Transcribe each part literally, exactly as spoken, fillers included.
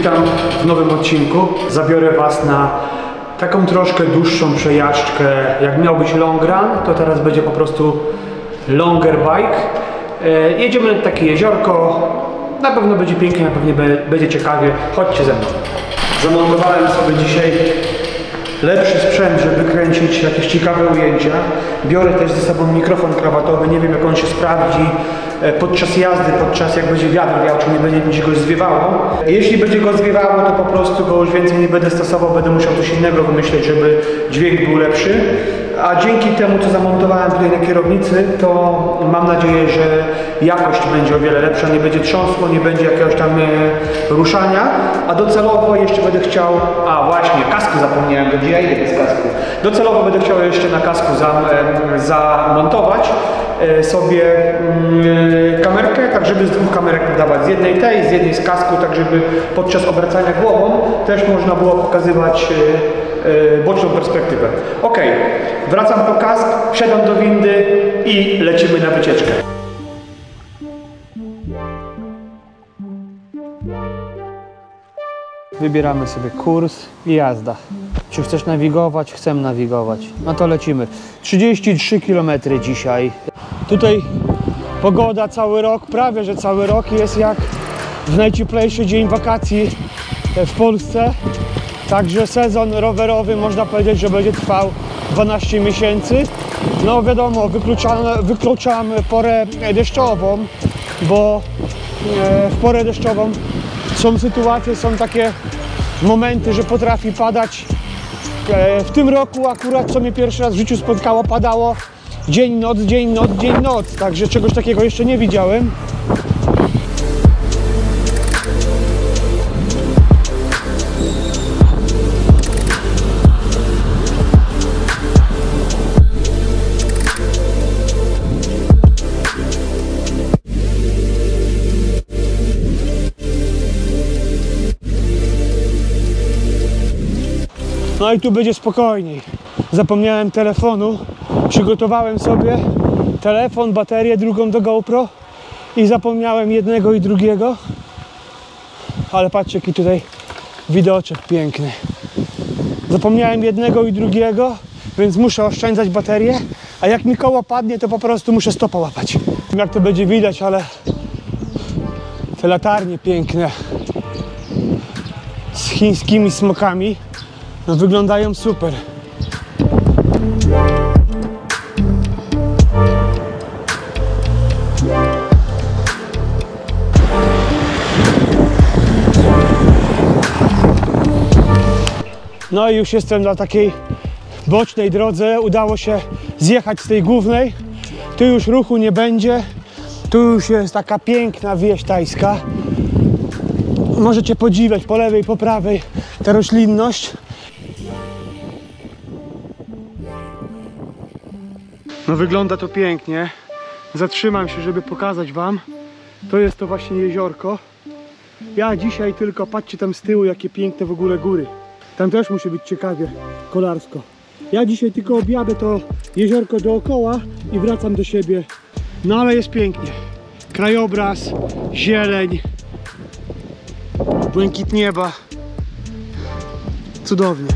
Witam w nowym odcinku. Zabiorę Was na taką troszkę dłuższą przejażdżkę. Jak miał być long run, to teraz będzie po prostu longer bike. Jedziemy na takie jeziorko. Na pewno będzie pięknie, na pewno będzie ciekawie. Chodźcie ze mną. Zamontowałem sobie dzisiaj lepszy sprzęt, żeby kręcić jakieś ciekawe ujęcia. Biorę też ze sobą mikrofon krawatowy, nie wiem jak on się sprawdzi podczas jazdy, podczas jak będzie wiatr wiał, czy nie będzie mi się go zwiewało. Jeśli będzie go zwiewało, to po prostu go już więcej nie będę stosował, będę musiał coś innego wymyśleć, żeby dźwięk był lepszy. A dzięki temu, co zamontowałem tutaj na kierownicy, to mam nadzieję, że jakość będzie o wiele lepsza, nie będzie trząsło, nie będzie jakiegoś tam e, ruszania. A docelowo jeszcze będę chciał, a właśnie, kasku zapomniałem, gdzie ja idę bez kasku. Docelowo będę chciał jeszcze na kasku za, e, zamontować e, sobie e, kamerkę, tak żeby z dwóch kamerek podawać, z jednej tej, z jednej z kasku, tak żeby podczas obracania głową też można było pokazywać e, boczną perspektywę. Ok, wracam po kask, wsiadam do windy i lecimy na wycieczkę. Wybieramy sobie kurs i jazda. Czy chcesz nawigować? Chcę nawigować. No to lecimy. trzydzieści trzy kilometry dzisiaj. Tutaj pogoda cały rok, prawie że cały rok jest jak w najcieplejszy dzień wakacji w Polsce. Także sezon rowerowy można powiedzieć, że będzie trwał dwanaście miesięcy. No wiadomo, wykluczam, wykluczam porę deszczową, bo w porę deszczową są sytuacje, są takie momenty, że potrafi padać. W tym roku akurat, co mnie pierwszy raz w życiu spotkało, padało dzień, noc, dzień, noc, dzień, noc. Także czegoś takiego jeszcze nie widziałem. No i tu będzie spokojniej. Zapomniałem telefonu, przygotowałem sobie telefon, baterię drugą do GoPro i zapomniałem jednego i drugiego. Ale patrzcie, jaki tutaj widoczek piękny. Zapomniałem jednego i drugiego, więc muszę oszczędzać baterię, a jak mi koło padnie, to po prostu muszę stopa łapać. Nie wiem, jak to będzie widać, ale te latarnie piękne z chińskimi smokami no wyglądają super. No i już jestem na takiej bocznej drodze. Udało się zjechać z tej głównej. Tu już ruchu nie będzie. Tu już jest taka piękna wieś tajska. Możecie podziwiać po lewej i po prawej tę roślinność. No wygląda to pięknie. Zatrzymam się, żeby pokazać wam. To jest to właśnie jeziorko. Ja dzisiaj tylko, patrzcie tam z tyłu, jakie piękne w ogóle góry. Tam też musi być ciekawie, kolarsko. Ja dzisiaj tylko objadę to jeziorko dookoła i wracam do siebie. No ale jest pięknie. Krajobraz, zieleń, błękit nieba. Cudownie.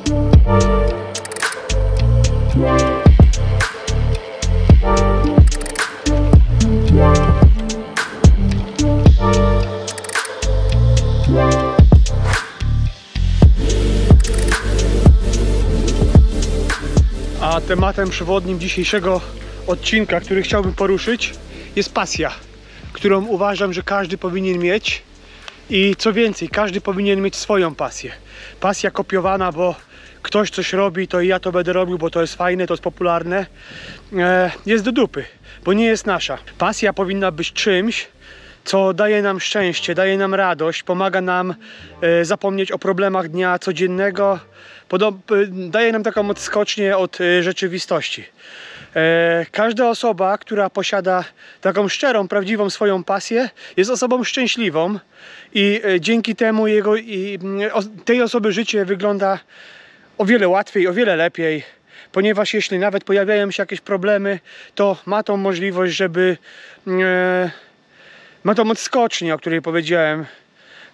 A tematem przewodnim dzisiejszego odcinka, który chciałbym poruszyć, jest pasja, którą uważam, że każdy powinien mieć. I co więcej, każdy powinien mieć swoją pasję. Pasja kopiowana, bo ktoś coś robi, to i ja to będę robił, bo to jest fajne, to jest popularne, e, jest do dupy, bo nie jest nasza. Pasja powinna być czymś, co daje nam szczęście, daje nam radość, pomaga nam e, zapomnieć o problemach dnia codziennego, daje nam taką odskocznię od e, rzeczywistości. E, każda osoba, która posiada taką szczerą, prawdziwą swoją pasję, jest osobą szczęśliwą i e, dzięki temu jego, i, o, tej osoby życie wygląda o wiele łatwiej, o wiele lepiej, ponieważ jeśli nawet pojawiają się jakieś problemy, to ma tą możliwość, żeby e, ma tą odskocznię, o której powiedziałem,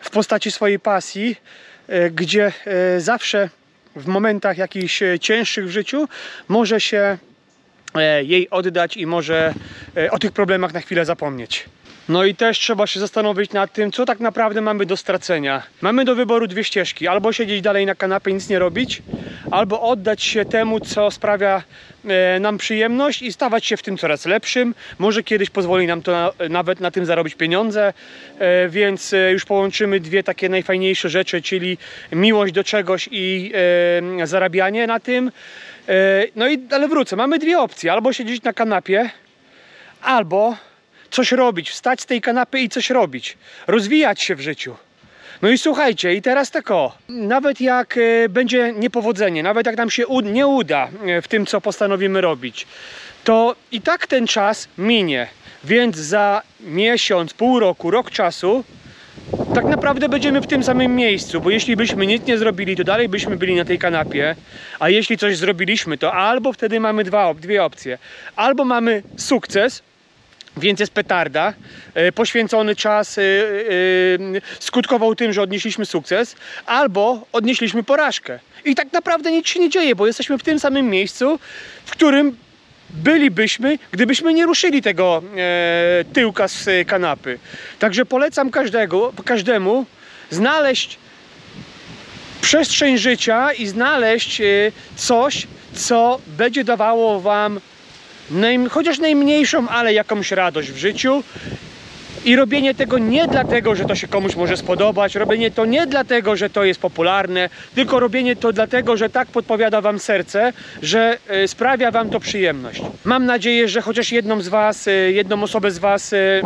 w postaci swojej pasji, gdzie zawsze w momentach jakichś cięższych w życiu może się jej oddać i może o tych problemach na chwilę zapomnieć. No i też trzeba się zastanowić nad tym, co tak naprawdę mamy do stracenia. Mamy do wyboru dwie ścieżki. Albo siedzieć dalej na kanapie, nic nie robić, albo oddać się temu, co sprawia nam przyjemność i stawać się w tym coraz lepszym. Może kiedyś pozwoli nam to na, nawet na tym zarobić pieniądze, więc już połączymy dwie takie najfajniejsze rzeczy, czyli miłość do czegoś i e, zarabianie na tym. E, no i ale wrócę, mamy dwie opcje. Albo siedzieć na kanapie, albo coś robić, wstać z tej kanapy i coś robić, rozwijać się w życiu. No i słuchajcie, i teraz tak o, nawet jak e, będzie niepowodzenie, nawet jak nam się u, nie uda e, w tym, co postanowimy robić, to i tak ten czas minie, więc za miesiąc, pół roku, rok czasu tak naprawdę będziemy w tym samym miejscu, bo jeśli byśmy nic nie zrobili, to dalej byśmy byli na tej kanapie, a jeśli coś zrobiliśmy, to albo wtedy mamy dwa, dwie opcje, albo mamy sukces, więc jest petarda, poświęcony czas skutkował tym, że odnieśliśmy sukces, albo odnieśliśmy porażkę. I tak naprawdę nic się nie dzieje, bo jesteśmy w tym samym miejscu, w którym bylibyśmy, gdybyśmy nie ruszyli tego tyłka z kanapy. Także polecam każdego, każdemu znaleźć przestrzeń życia i znaleźć coś, co będzie dawało wam Najm, chociaż najmniejszą, ale jakąś radość w życiu i robienie tego nie dlatego, że to się komuś może spodobać, robienie to nie dlatego, że to jest popularne, tylko robienie to dlatego, że tak podpowiada wam serce, że y, sprawia wam to przyjemność. Mam nadzieję, że chociaż jedną z was, y, jedną osobę z was y,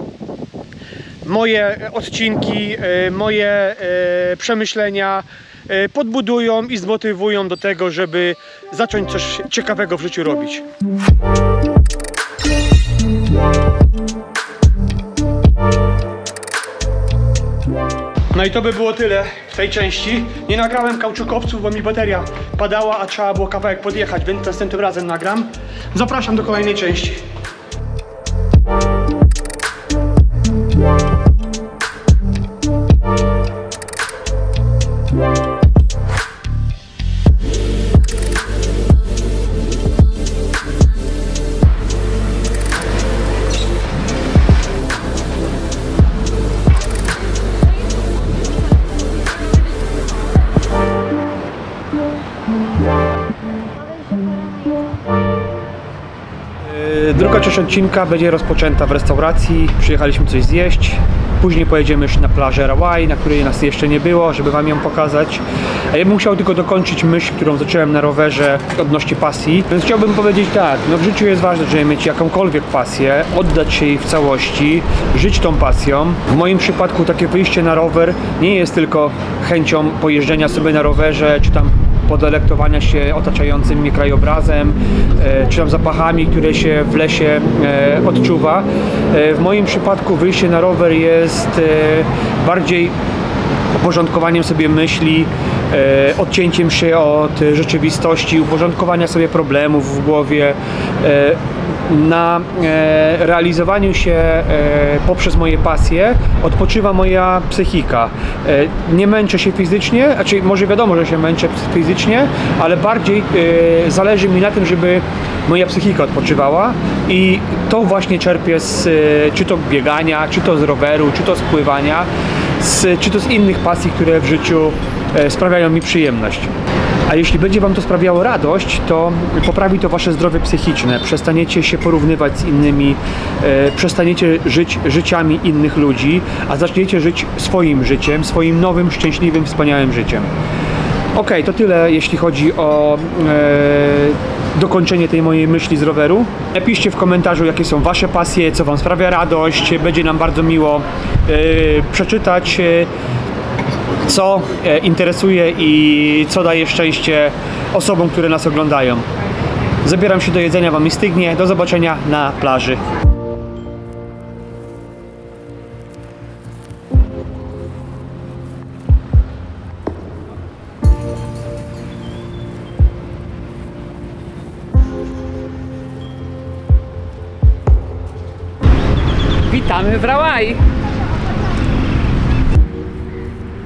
moje odcinki, y, moje y, przemyślenia y, podbudują i zmotywują do tego, żeby zacząć coś ciekawego w życiu robić. No i to by było tyle w tej części. Nie nagrałem kauczukowców, bo mi bateria padała, a trzeba było kawałek podjechać, więc następnym razem nagram. Zapraszam do kolejnej części. Druga część odcinka będzie rozpoczęta w restauracji. Przyjechaliśmy coś zjeść. Później pojedziemy już na plażę Rawai, na której nas jeszcze nie było, żeby wam ją pokazać. A ja bym chciał tylko dokończyć myśl, którą zacząłem na rowerze odnośnie pasji. Więc chciałbym powiedzieć tak, no w życiu jest ważne, żeby mieć jakąkolwiek pasję, oddać się jej w całości, żyć tą pasją. W moim przypadku takie wyjście na rower nie jest tylko chęcią pojeżdżenia sobie na rowerze, czy tam podelektowania się otaczającym mnie krajobrazem, czy tam zapachami, które się w lesie odczuwa. W moim przypadku wyjście na rower jest bardziej uporządkowaniem sobie myśli, odcięciem się od rzeczywistości, uporządkowania sobie problemów w głowie, na realizowaniu się poprzez moje pasje odpoczywa moja psychika. Nie męczę się fizycznie, znaczy może wiadomo, że się męczę fizycznie, ale bardziej zależy mi na tym, żeby moja psychika odpoczywała i to właśnie czerpię z czy to biegania, czy to z roweru, czy to z pływania, z, czy to z innych pasji, które w życiu sprawiają mi przyjemność. A jeśli będzie wam to sprawiało radość, to poprawi to wasze zdrowie psychiczne. Przestaniecie się porównywać z innymi, e, przestaniecie żyć życiami innych ludzi, a zaczniecie żyć swoim życiem, swoim nowym, szczęśliwym, wspaniałym życiem. Ok, to tyle, jeśli chodzi o e, dokończenie tej mojej myśli z roweru. Napiszcie w komentarzu, jakie są wasze pasje, co wam sprawia radość. Będzie nam bardzo miło e, przeczytać, e, co interesuje i co daje szczęście osobom, które nas oglądają. Zabieram się do jedzenia, wam nie stygnie. Do zobaczenia na plaży. Witamy w Rawai.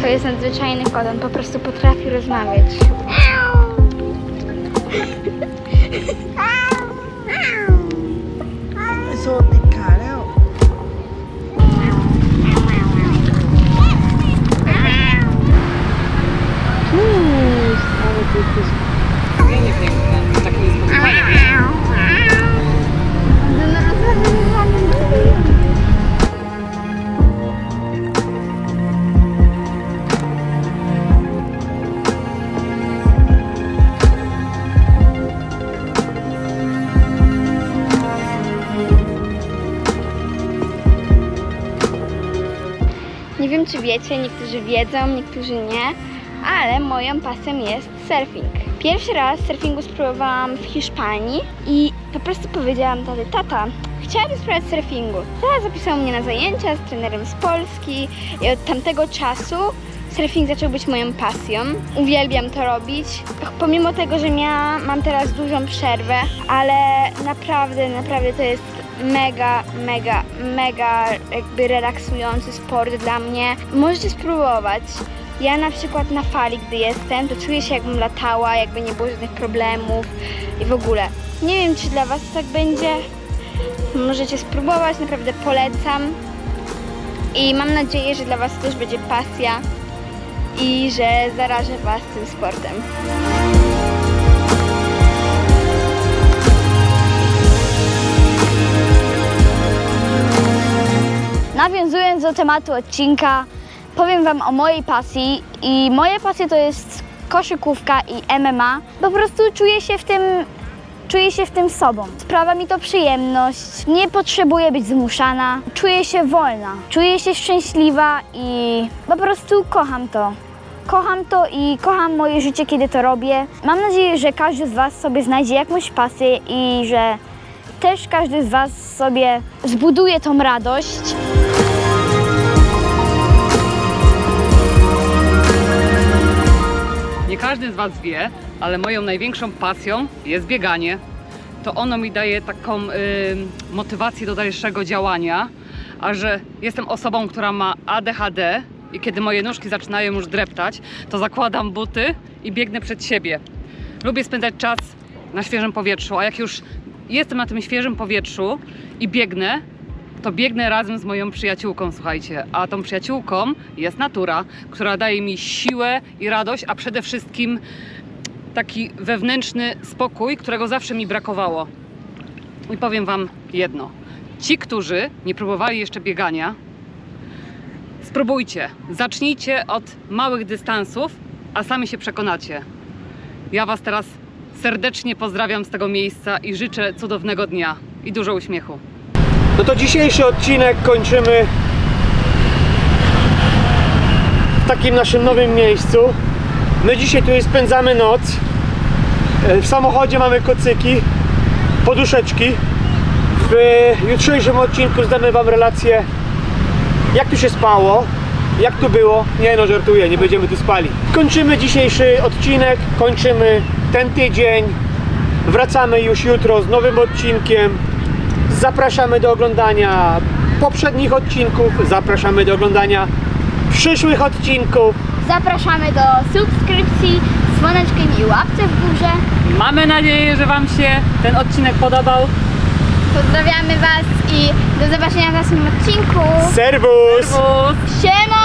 To jest nadzwyczajny kot, on po prostu potrafi rozmawiać. Nie wiem, czy wiecie, niektórzy wiedzą, niektórzy nie, ale moją pasją jest surfing. Pierwszy raz surfingu spróbowałam w Hiszpanii i po prostu powiedziałam taty, tata, chciałabym spróbować surfingu. Tata zapisał mnie na zajęcia z trenerem z Polski i od tamtego czasu surfing zaczął być moją pasją. Uwielbiam to robić, pomimo tego, że ja mam teraz dużą przerwę, ale naprawdę, naprawdę to jest mega, mega, mega jakby relaksujący sport dla mnie. Możecie spróbować. Ja na przykład na fali, gdy jestem, to czuję się, jakbym latała, jakby nie było żadnych problemów i w ogóle. Nie wiem, czy dla was tak będzie. Możecie spróbować, naprawdę polecam. I mam nadzieję, że dla was też będzie pasja i że zarażę was tym sportem. Nawiązując do tematu odcinka, powiem wam o mojej pasji i moje pasje to jest koszykówka i M M A. Po prostu czuję się w tym, czuję się w tym sobą. Sprawia mi to przyjemność, nie potrzebuję być zmuszana, czuję się wolna, czuję się szczęśliwa i po prostu kocham to. Kocham to i kocham moje życie, kiedy to robię. Mam nadzieję, że każdy z was sobie znajdzie jakąś pasję i że też każdy z was sobie zbuduje tą radość. Nie każdy z was wie, ale moją największą pasją jest bieganie. To ono mi daje taką y, motywację do dalszego działania, a że jestem osobą, która ma A D H D i kiedy moje nóżki zaczynają już dreptać, to zakładam buty i biegnę przed siebie. Lubię spędzać czas na świeżym powietrzu, a jak już jestem na tym świeżym powietrzu i biegnę, to biegnę razem z moją przyjaciółką, słuchajcie. A tą przyjaciółką jest natura, która daje mi siłę i radość, a przede wszystkim taki wewnętrzny spokój, którego zawsze mi brakowało. I powiem wam jedno. Ci, którzy nie próbowali jeszcze biegania, spróbujcie. Zacznijcie od małych dystansów, a sami się przekonacie. Ja was teraz serdecznie pozdrawiam z tego miejsca i życzę cudownego dnia i dużo uśmiechu. No to dzisiejszy odcinek kończymy w takim naszym nowym miejscu. My dzisiaj tutaj spędzamy noc. W samochodzie mamy kocyki, poduszeczki. W jutrzejszym odcinku zdamy wam relację, jak tu się spało, jak tu było. Nie no, żartuję, nie będziemy tu spali. Kończymy dzisiejszy odcinek, kończymy ten tydzień. Wracamy już jutro z nowym odcinkiem. Zapraszamy do oglądania poprzednich odcinków, zapraszamy do oglądania przyszłych odcinków. Zapraszamy do subskrypcji, dzwoneczkiem i łapce w górze. Mamy nadzieję, że wam się ten odcinek podobał. Pozdrawiamy was i do zobaczenia w następnym odcinku. Serwus! Serwus! Siema!